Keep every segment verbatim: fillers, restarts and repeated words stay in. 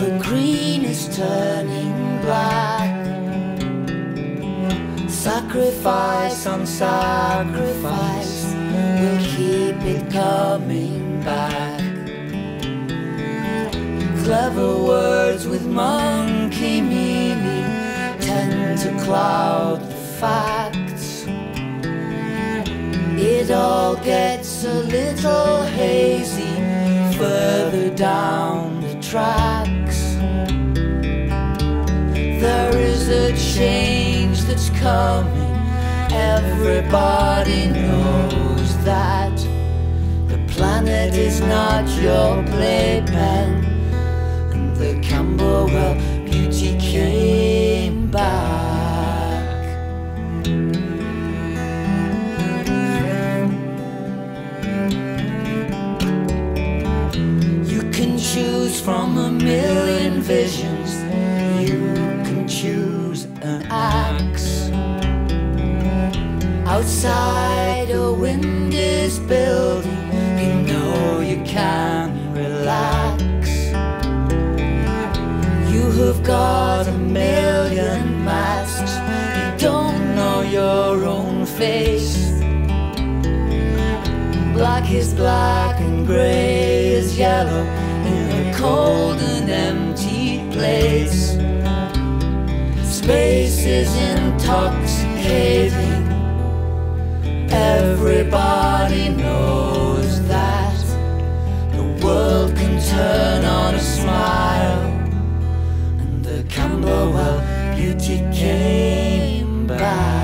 the green is turning black. Sacrifice on sacrifice will keep it coming back. Clever words with monkey meaning tend to cloud the facts. It all gets a little hazy further down the tracks. There is a change that's coming. Everybody knows that the planet is not your playpen. And the Camberwell Beauty came back. You can choose from a million visions. You can choose an axe. Outside a wind is building, you know you can relax. You have got a million masks, you don't know your own face. Black is black and grey is yellow in a cold and empty place. Space is intoxicating. Everybody knows that the world can turn on a smile. And the Camberwell Beauty came back.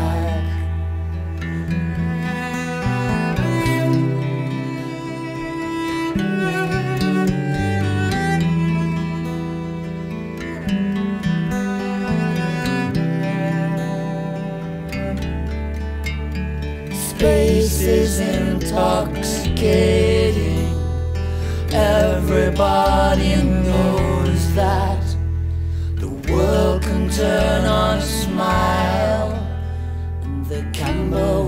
Space is intoxicating. Everybody knows that the world can turn on a smile. And the Camberwell